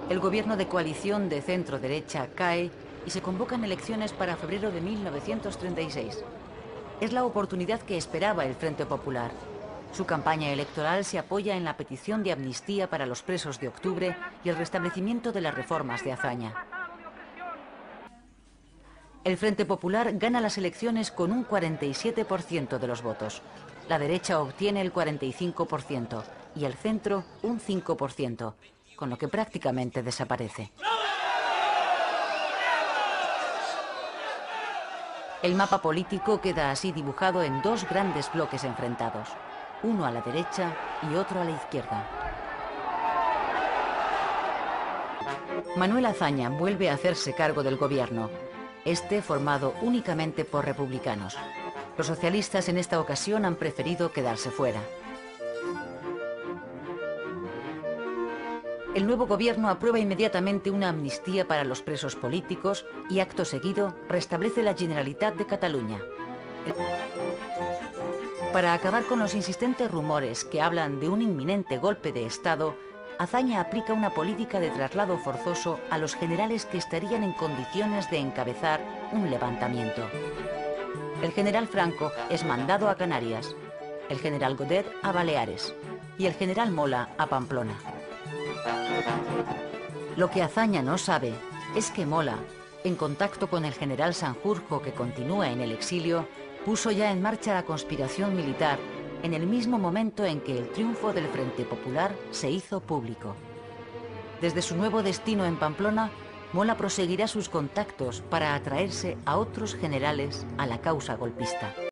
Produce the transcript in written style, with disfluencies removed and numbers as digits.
El gobierno de coalición de centro-derecha cae y se convocan elecciones para febrero de 1936. Es la oportunidad que esperaba el Frente Popular. Su campaña electoral se apoya en la petición de amnistía para los presos de octubre y el restablecimiento de las reformas de Azaña. El Frente Popular gana las elecciones con un 47% de los votos. La derecha obtiene el 45% y el centro un 5%, con lo que prácticamente desaparece. El mapa político queda así dibujado en dos grandes bloques enfrentados, uno a la derecha y otro a la izquierda. Manuel Azaña vuelve a hacerse cargo del gobierno, este formado únicamente por republicanos. Los socialistas en esta ocasión han preferido quedarse fuera. El nuevo gobierno aprueba inmediatamente una amnistía para los presos políticos y, acto seguido, restablece la Generalitat de Cataluña. Para acabar con los insistentes rumores que hablan de un inminente golpe de Estado, Azaña aplica una política de traslado forzoso a los generales que estarían en condiciones de encabezar un levantamiento. El general Franco es mandado a Canarias, el general Godet a Baleares y el general Mola a Pamplona. Lo que Azaña no sabe es que Mola, en contacto con el general Sanjurjo, que continúa en el exilio, puso ya en marcha la conspiración militar en el mismo momento en que el triunfo del Frente Popular se hizo público. Desde su nuevo destino en Pamplona, Mola proseguirá sus contactos para atraerse a otros generales a la causa golpista.